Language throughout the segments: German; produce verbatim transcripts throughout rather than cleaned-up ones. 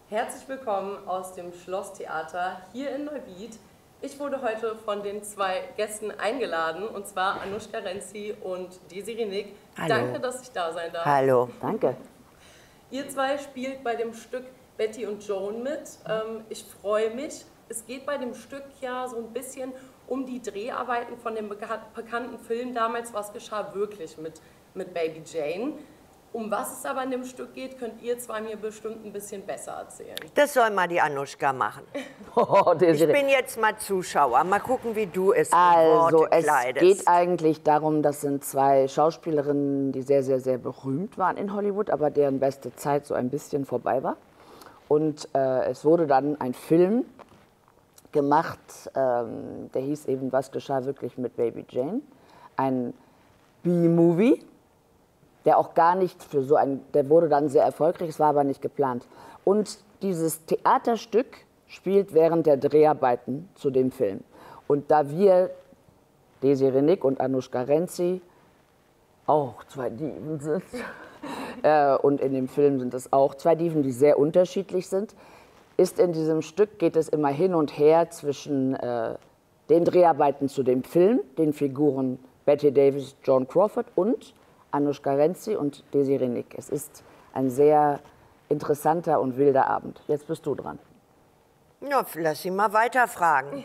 Herzlich willkommen aus dem Schlosstheater hier in Neuwied. Ich wurde heute von den zwei Gästen eingeladen, und zwar Anushka Renzi und Desiree Nick. Hallo. Danke, dass ich da sein darf. Hallo. Danke. Ihr zwei spielt bei dem Stück Betty und Joan mit. Ähm, ich freue mich. Es geht bei dem Stück ja so ein bisschen um die Dreharbeiten von dem bekannten Film damals, Was geschah wirklich mit, mit Baby Jane. Um was es aber in dem Stück geht, könnt ihr zwei mir bestimmt ein bisschen besser erzählen. Das soll mal die Anushka machen. Oh, ich bin jetzt mal Zuschauer. Mal gucken, wie du es Also, in Worte kleidest. Es geht eigentlich darum, das sind zwei Schauspielerinnen, die sehr, sehr, sehr berühmt waren in Hollywood, aber deren beste Zeit so ein bisschen vorbei war. Und äh, es wurde dann ein Film gemacht, ähm, der hieß eben Was geschah wirklich mit Baby Jane. Ein B-Movie. Der auch gar nicht für so ein, der wurde dann sehr erfolgreich, es war aber nicht geplant. Und dieses Theaterstück spielt während der Dreharbeiten zu dem Film. Und da wir, Desiree Nick und Anushka Renzi, auch zwei Diven sind, äh, und in dem Film sind es auch zwei Diven, die sehr unterschiedlich sind, ist in diesem Stück, geht es immer hin und her zwischen äh, den Dreharbeiten zu dem Film, den Figuren Bette Davis, Joan Crawford und Anushka Renzi und Desiree Nick. Es ist ein sehr interessanter und wilder Abend. Jetzt bist du dran. Ja, lass sie mal weiterfragen.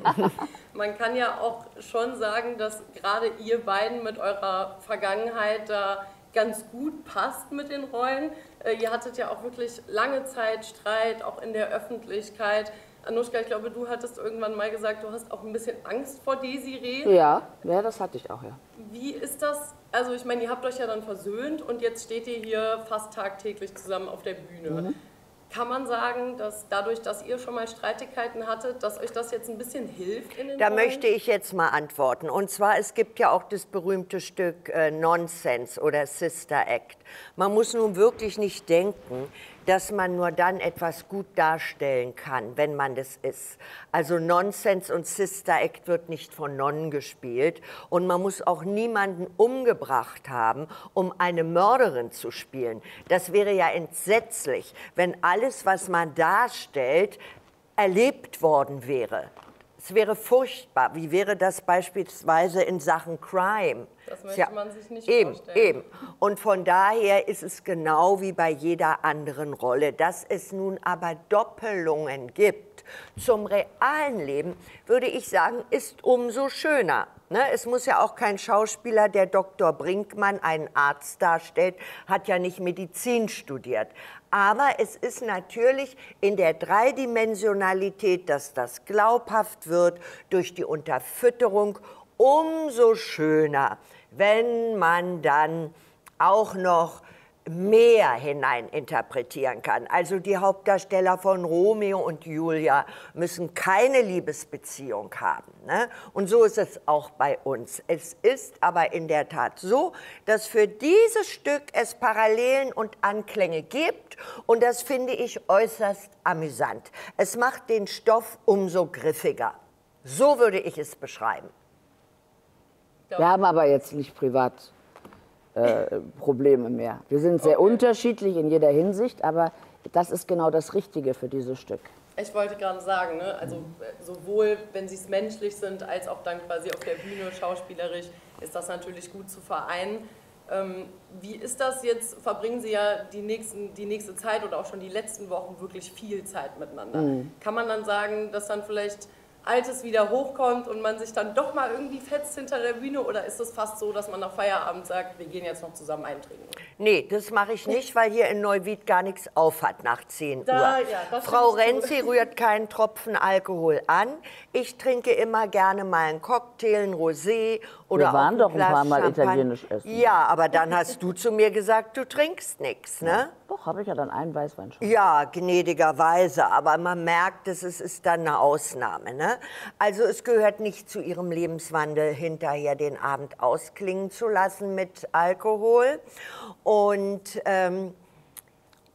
Man kann ja auch schon sagen, dass gerade ihr beiden mit eurer Vergangenheit da ganz gut passt mit den Rollen. Äh, ihr hattet ja auch wirklich lange Zeit Streit, auch in der Öffentlichkeit. Anushka, ich glaube, du hattest irgendwann mal gesagt, du hast auch ein bisschen Angst vor Desiree. Ja, ja, das hatte ich auch, ja. Wie ist das? Also ich meine, ihr habt euch ja dann versöhnt und jetzt steht ihr hier fast tagtäglich zusammen auf der Bühne. Mhm. Kann man sagen, dass dadurch, dass ihr schon mal Streitigkeiten hattet, dass euch das jetzt ein bisschen hilft in den Da Rollen? möchte ich jetzt mal antworten. Und zwar, es gibt ja auch das berühmte Stück äh, Nonsense oder Sister Act. Man muss nun wirklich nicht denken, dass man nur dann etwas gut darstellen kann, wenn man das ist. Also Nonsense und Sister Act wird nicht von Nonnen gespielt und man muss auch niemanden umgebracht haben, um eine Mörderin zu spielen. Das wäre ja entsetzlich, wenn alles, was man darstellt, erlebt worden wäre. Es wäre furchtbar. Wie wäre das beispielsweise in Sachen Crime? Das möchte ja, man sich nicht eben, vorstellen. Eben. Und von daher ist es genau wie bei jeder anderen Rolle. Dass es nun aber Doppelungen gibt zum realen Leben, würde ich sagen, ist umso schöner. Ne? Es muss ja auch kein Schauspieler, der Doktor Brinkmann einen Arzt darstellt, hat ja nicht Medizin studiert. Aber es ist natürlich in der Dreidimensionalität, dass das glaubhaft wird durch die Unterfütterung, umso schöner, wenn man dann auch noch mehr hineininterpretieren kann. Also die Hauptdarsteller von Romeo und Julia müssen keine Liebesbeziehung haben. Ne? Und so ist es auch bei uns. Es ist aber in der Tat so, dass für dieses Stück es Parallelen und Anklänge gibt. Und das finde ich äußerst amüsant. Es macht den Stoff umso griffiger. So würde ich es beschreiben. Wir haben aber jetzt nicht privat äh, Probleme mehr. Wir sind sehr Okay. unterschiedlich in jeder Hinsicht, aber das ist genau das Richtige für dieses Stück. Ich wollte gerade sagen, ne? Also sowohl wenn sie es menschlich sind, als auch dann quasi auf der Bühne schauspielerisch, ist das natürlich gut zu vereinen. Ähm, wie ist das jetzt? Verbringen Sie ja die, nächsten, die nächste Zeit oder auch schon die letzten Wochen wirklich viel Zeit miteinander. Mhm. Kann man dann sagen, dass dann vielleicht Altes wieder hochkommt und man sich dann doch mal irgendwie fetzt hinter der Bühne? Oder ist es fast so, dass man nach Feierabend sagt, wir gehen jetzt noch zusammen eintrinken? Nee, das mache ich nicht, weil hier in Neuwied gar nichts auf hat nach zehn Uhr. Da, ja, das Frau finde ich Renzi rührt keinen Tropfen Alkohol an. Ich trinke immer gerne mal einen Cocktail, ein Rosé oder Wir waren auch doch ein Glas paar Mal Champagner. italienisch essen. Ja, aber dann hast du zu mir gesagt, du trinkst nichts, ne? Doch, habe ich ja dann einen Weißwein schon. Ja, gnädigerweise, aber man merkt, es ist, ist dann eine Ausnahme. Ne? Also es gehört nicht zu ihrem Lebenswandel, hinterher den Abend ausklingen zu lassen mit Alkohol. Und ähm,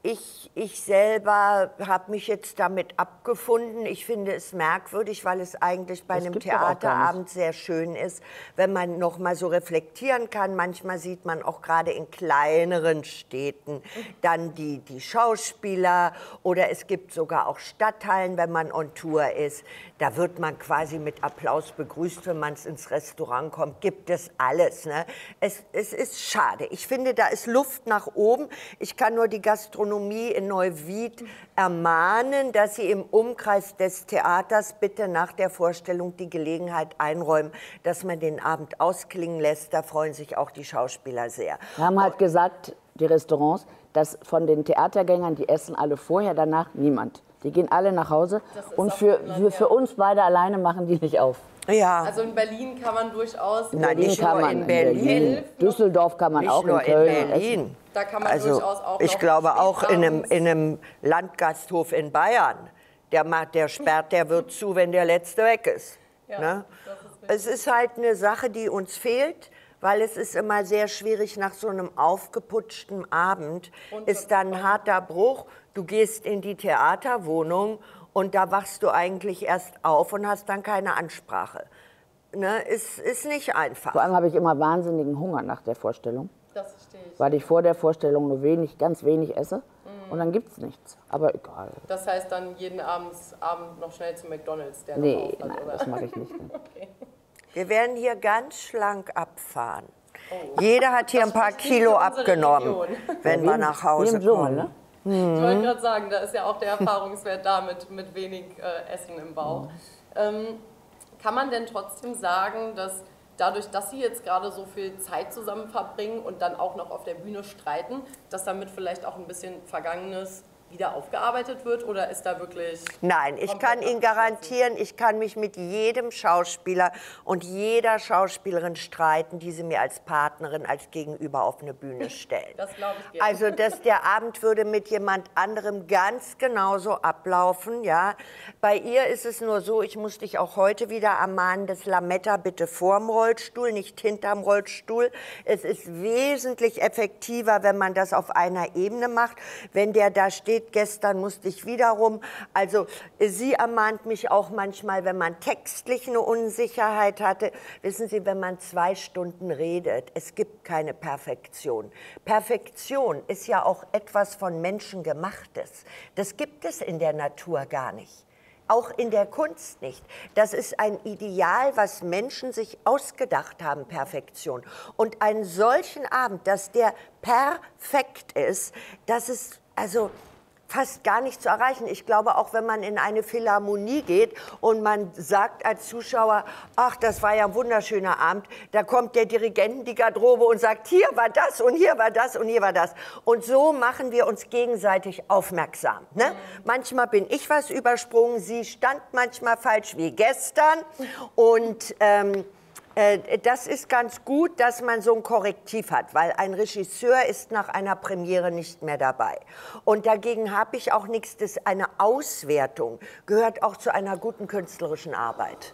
Ich, ich selber habe mich jetzt damit abgefunden. Ich finde es merkwürdig, weil es eigentlich bei Das einem gibt's doch auch gar nicht. Theaterabend sehr schön ist, wenn man noch mal so reflektieren kann. Manchmal sieht man auch gerade in kleineren Städten dann die, die Schauspieler oder es gibt sogar auch Stadthallen, wenn man on Tour ist. Da wird man quasi mit Applaus begrüßt, wenn man ins Restaurant kommt. Gibt es alles. Ne? Es, es ist schade. Ich finde, da ist Luft nach oben. Ich kann nur die Gastronomie in Neuwied ermahnen, dass sie im Umkreis des Theaters bitte nach der Vorstellung die Gelegenheit einräumen, dass man den Abend ausklingen lässt. Da freuen sich auch die Schauspieler sehr. Wir haben halt gesagt, die Restaurants, dass von den Theatergängern, die essen alle vorher, danach niemand. Die gehen alle nach Hause und für, für, für uns beide alleine machen die nicht auf. Ja. Also in Berlin kann man durchaus... Na, Berlin nicht kann nur man in Berlin. Düsseldorf kann man Nicht auch, nur in Köln in Berlin. essen. Da kann man Also durchaus auch ich noch glaube auch in einem, spätabends- in einem Landgasthof in Bayern, der, macht, der sperrt der Wirt zu, wenn der Letzte weg ist. Ja, Ne? das ist richtig. Es ist halt eine Sache, die uns fehlt, weil es ist immer sehr schwierig nach so einem aufgeputschten Abend, ist dann ein harter Bruch. Du gehst in die Theaterwohnung und da wachst du eigentlich erst auf und hast dann keine Ansprache. Ne? Ist, ist nicht einfach. Vor allem habe ich immer wahnsinnigen Hunger nach der Vorstellung, Das verstehe ich. weil ich vor der Vorstellung nur wenig, ganz wenig esse und dann gibt es nichts. Aber egal. Das heißt dann jeden Abends, Abend noch schnell zu McDonalds, der noch Nee, auf hat, nein, oder? das mache ich nicht. Okay. Wir werden hier ganz schlank abfahren. Jeder hat hier Das ein paar spricht nicht Kilo für unsere abgenommen, Region. wenn Wie wir im- nach wie Hause im Dschungel, kommen. ne? Ich wollte gerade sagen, da ist ja auch der Erfahrungswert da mit, mit wenig äh, Essen im Bauch. Ähm, kann man denn trotzdem sagen, dass dadurch, dass Sie jetzt gerade so viel Zeit zusammen verbringen und dann auch noch auf der Bühne streiten, dass damit vielleicht auch ein bisschen Vergangenes wieder aufgearbeitet wird? Oder ist da wirklich... Nein, ich komplett kann Ihnen abgeschlossen? garantieren, ich kann mich mit jedem Schauspieler und jeder Schauspielerin streiten, die sie mir als Partnerin, als Gegenüber auf eine Bühne stellen. Das glaube ich gerne. Also dass der Abend würde mit jemand anderem ganz genauso ablaufen. Ja. Bei ihr ist es nur so, ich muss dich auch heute wieder ermahnen, das Lametta bitte vorm Rollstuhl, nicht hinterm Rollstuhl. Es ist wesentlich effektiver, wenn man das auf einer Ebene macht. Wenn der da steht, gestern musste ich wiederum, also sie ermahnt mich auch manchmal, wenn man textlich eine Unsicherheit hatte. Wissen Sie, wenn man zwei Stunden redet, es gibt keine Perfektion. Perfektion ist ja auch etwas von Menschen gemachtes. Das gibt es in der Natur gar nicht. Auch in der Kunst nicht. Das ist ein Ideal, was Menschen sich ausgedacht haben, Perfektion. Und einen solchen Abend, dass der perfekt ist, das ist also fast gar nicht zu erreichen. Ich glaube, auch wenn man in eine Philharmonie geht und man sagt als Zuschauer, ach, das war ja ein wunderschöner Abend, da kommt der Dirigent in die Garderobe und sagt, hier war das und hier war das und hier war das. Und so machen wir uns gegenseitig aufmerksam. Ne? Mhm. Manchmal bin ich was übersprungen, sie stand manchmal falsch wie gestern und ähm, das ist ganz gut, dass man so ein Korrektiv hat, weil ein Regisseur ist nach einer Premiere nicht mehr dabei. Und dagegen habe ich auch nichts, das eine Auswertung gehört auch zu einer guten künstlerischen Arbeit.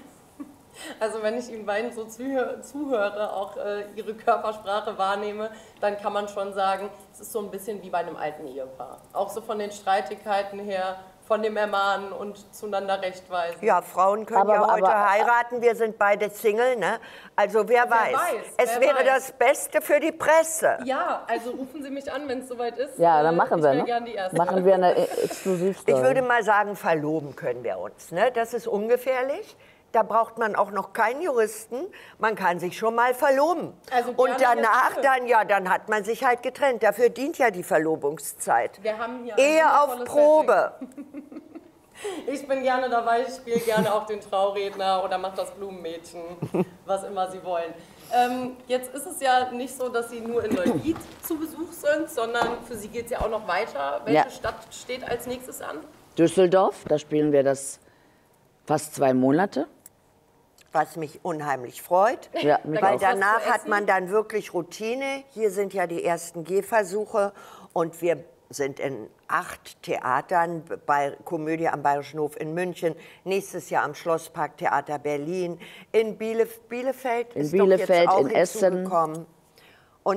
Also wenn ich Ihnen beiden so zuhöre, zuhöre auch äh, Ihre Körpersprache wahrnehme, dann kann man schon sagen, es ist so ein bisschen wie bei einem alten Ehepaar. Auch so von den Streitigkeiten her, von dem Ermahnen und zueinander rechtweisen. Ja, Frauen können Aber- ja heute aber- heiraten, wir sind beide Single, ne? Also wer, weiß. weiß, Es wer wäre weiß. das Beste für die Presse. Ja, also rufen Sie mich an, wenn es soweit ist. Ja, dann Äh, machen ich wir, wär ne? gern die Erste. Machen wir eine Exklusivstory. Ich würde mal sagen, verloben können wir uns. Ne? Das ist ungefährlich. Da braucht man auch noch keinen Juristen. Man kann sich schon mal verloben. Also und gerne danach jetzt. dann, ja, dann hat man sich halt getrennt. Dafür dient ja die Verlobungszeit. Wir haben hier ein Ehe auf wundervolles Probe. Setting. Ich bin gerne dabei, ich spiele gerne auch den Trauredner oder mache das Blumenmädchen, was immer Sie wollen. Ähm, jetzt ist es ja nicht so, dass Sie nur in Neuwied zu Besuch sind, sondern für Sie geht es ja auch noch weiter. Welche Ja. Stadt steht als nächstes an? Düsseldorf, da spielen wir das fast zwei Monate. Was mich unheimlich freut. Ja, mich Weil auch. danach Was zu hat essen? man dann wirklich Routine. Hier sind ja die ersten Gehversuche und wir sind in acht Theatern, bei Komödie am Bayerischen Hof in München, nächstes Jahr am Schlosspark Theater Berlin, in Bielef Bielefeld In ist Bielefeld, doch jetzt auch in Essen. hinzugekommen. Und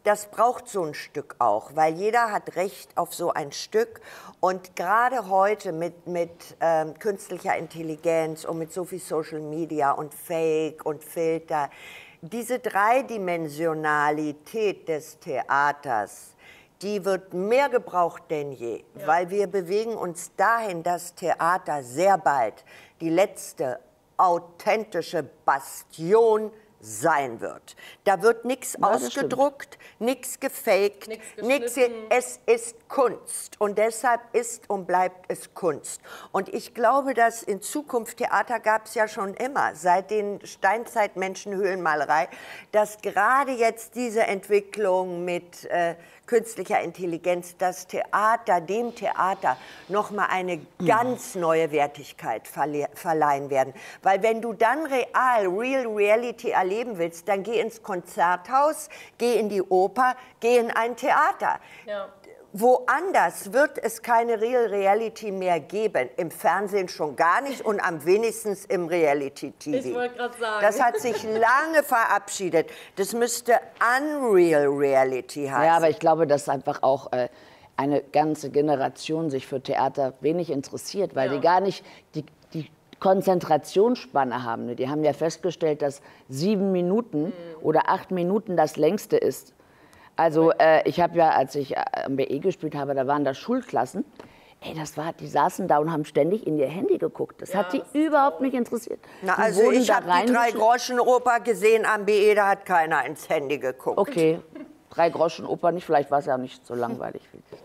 das braucht so ein Stück auch, weil jeder hat Recht auf so ein Stück. Und gerade heute mit, mit ähm, künstlicher Intelligenz und mit so viel Social Media und Fake und Filter, diese Dreidimensionalität des Theaters, die wird mehr gebraucht denn je, ja. weil wir bewegen uns dahin, dass Theater sehr bald die letzte authentische Bastion sein wird. Da wird nichts ja, ausgedruckt, nichts gefaked, nichts. Es ist Kunst und deshalb ist und bleibt es Kunst. Und ich glaube, dass in Zukunft, Theater gab es ja schon immer, seit den Steinzeitmenschenhöhlenmalerei, dass gerade jetzt diese Entwicklung mit äh, künstlicher Intelligenz das Theater, dem Theater nochmal eine ganz neue Wertigkeit verle verleihen werden. Weil wenn du dann real, real reality erleben willst, dann geh ins Konzerthaus, geh in die Oper, geh in ein Theater. Ja. Woanders wird es keine Real Reality mehr geben. Im Fernsehen schon gar nicht und am wenigsten im Reality-T V. Ich wollte gerade sagen. Das hat sich lange verabschiedet. Das müsste Unreal Reality heißen. Ja, aber ich glaube, dass einfach auch äh, eine ganze Generation sich für Theater wenig interessiert, weil ja. die gar nicht die, die Konzentrationsspanne haben. Die haben ja festgestellt, dass sieben Minuten mhm. oder acht Minuten das längste ist. Also äh, ich habe ja, als ich am B E gespielt habe, da waren da Schulklassen. Ey, das war, die saßen da und haben ständig in ihr Handy geguckt. Das ja, hat die überhaupt nicht interessiert. Na, also ich habe die Drei-Groschen-Oper gesehen am B E, da hat keiner ins Handy geguckt. Okay, Drei-Groschen-Oper nicht, vielleicht war es ja nicht so langweilig wie ich.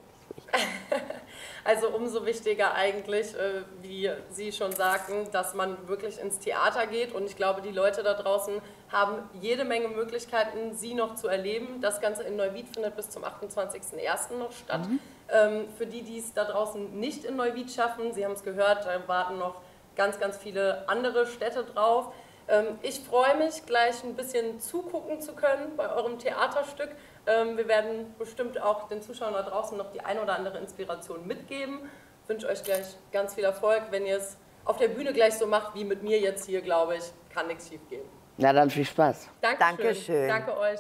Also umso wichtiger eigentlich, äh, wie Sie schon sagten, dass man wirklich ins Theater geht. Und ich glaube, die Leute da draußen haben jede Menge Möglichkeiten, Sie noch zu erleben. Das Ganze in Neuwied findet bis zum achtundzwanzigsten ersten noch statt. Mhm. Ähm, für die, die es da draußen nicht in Neuwied schaffen, Sie haben es gehört, da warten noch ganz, ganz viele andere Städte drauf. Ähm, ich freue mich, gleich ein bisschen zugucken zu können bei eurem Theaterstück. Ähm, wir werden bestimmt auch den Zuschauern da draußen noch die ein oder andere Inspiration mitgeben. Ich wünsche euch gleich ganz viel Erfolg. Wenn ihr es auf der Bühne gleich so macht wie mit mir jetzt hier, glaube ich, kann nichts schief gehen. Na dann viel Spaß. Dankeschön. Dankeschön. Danke euch.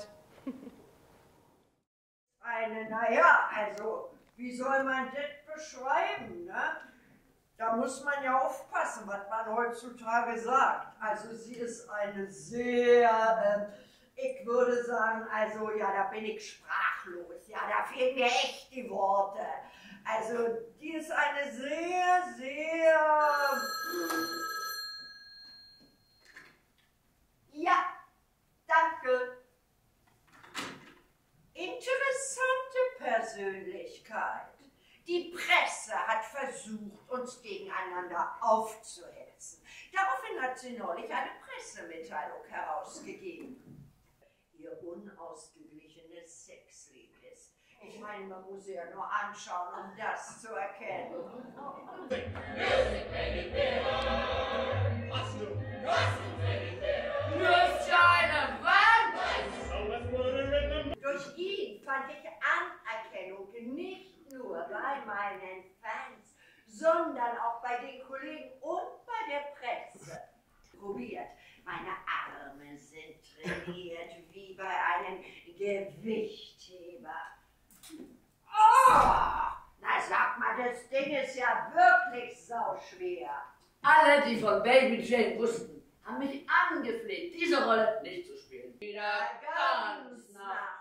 Eine, naja, also, wie soll man das beschreiben, ne? Da muss man ja aufpassen, was man heutzutage sagt. Also sie ist eine sehr, äh, ich würde sagen, also ja, da bin ich sprachlos. Ja, da fehlen mir echt die Worte. Also die ist eine sehr, sehr... Ja, danke. Interessante Persönlichkeit. Die Presse hat versucht, uns gegeneinander aufzuhetzen. Daraufhin hat sie neulich eine Pressemitteilung herausgegeben. Ihr unausgeglichenes Sexleben ist. Ich meine, man muss sie ja nur anschauen, um das zu erkennen. Durch ihn fand ich Anerkennung nicht nur bei meinen Fans, sondern auch bei den Kollegen und bei der Presse. Probiert. Meine Arme sind trainiert wie bei einem Gewichtheber. Oh! Na sag mal, das Ding ist ja wirklich sauschwer. Alle, die von Baby Jane wussten, haben mich angefleht, diese Rolle nicht zu spielen. Wieder ganz nach